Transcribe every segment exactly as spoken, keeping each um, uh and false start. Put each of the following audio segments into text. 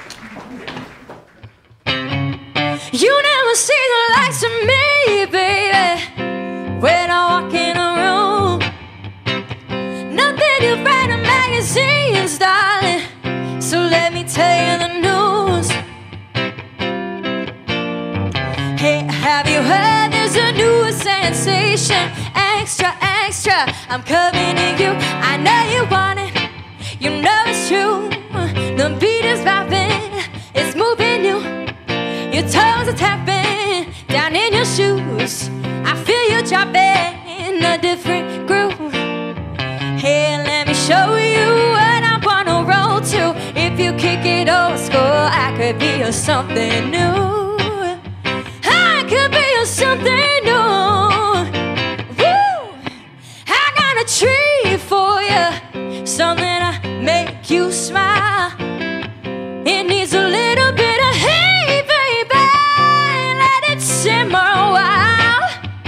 You never see the likes of me, baby, when I walk in a room. Nothing you read in magazines, darling, so let me tell you the news. Hey, have you heard there's a new sensation? Extra, extra, I'm coming to you. I know you want it, you know it's true. The beat is rapping, it's moving you. Your toes are tapping down in your shoes. I feel you dropping in a different groove. Hey, let me show you what I wanna roll to. If you kick it old school, I could be your something new. I could be your something new. Woo! I got a treat for you, something to make you smile. It needs a little bit of hey, baby, let it simmer a while.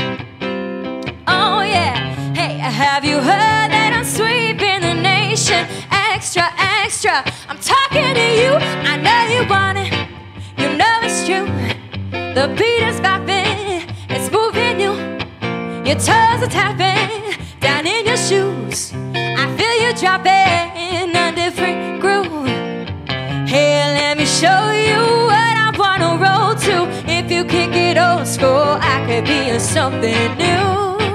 Oh yeah, hey, have you heard that I'm sweeping the nation? Extra, extra, I'm talking to you. I know you want it, you know it's true. The beat is bopping, it's moving you. Your toes are tapping down in your shoes. I feel you dropping in a different groove. Hey, let me show you what I wanna roll to. If you kick it old school, I could be your something new.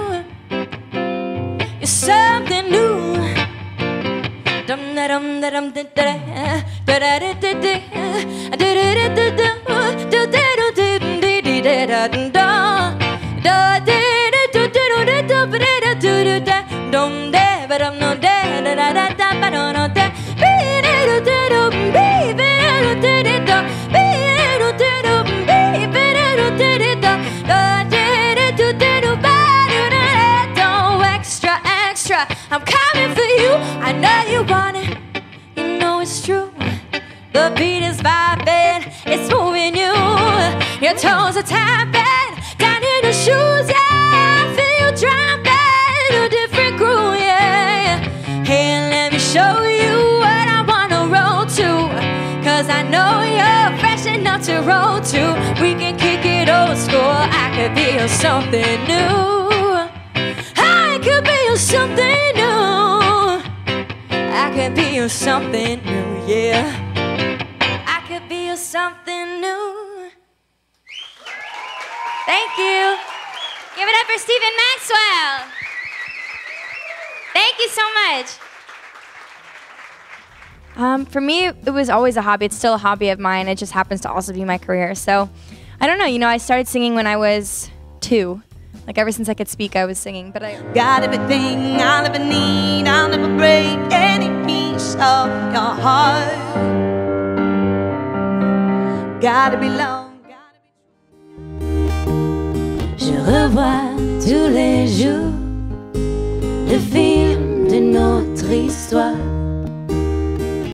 You're something new. Dum da dum da dum da da da da da da da da da da da da da extra, extra, I'm coming for you. I know you want it, you know it's true. The beat is vibing, it's moving you. Your toes are tapping down in your shoes, yeah. I feel you dropping a different groove, yeah. Hey, let me show you what I wanna roll to, cause I know you're fresh enough to roll to. We can kick it old school, I could be your something new. I could be your something new. I could be your something new, yeah. I could be your something new. Thank you. Give it up for Stephen Maxwell. Thank you so much. Um, for me, it was always a hobby. It's still a hobby of mine. It just happens to also be my career. So, I don't know. You know, I started singing when I was two. Like, ever since I could speak, I was singing. But I got everything I'll ever need. I'll never break any piece of your heart. Gotta be long. Je revois tous les jours le film de notre histoire.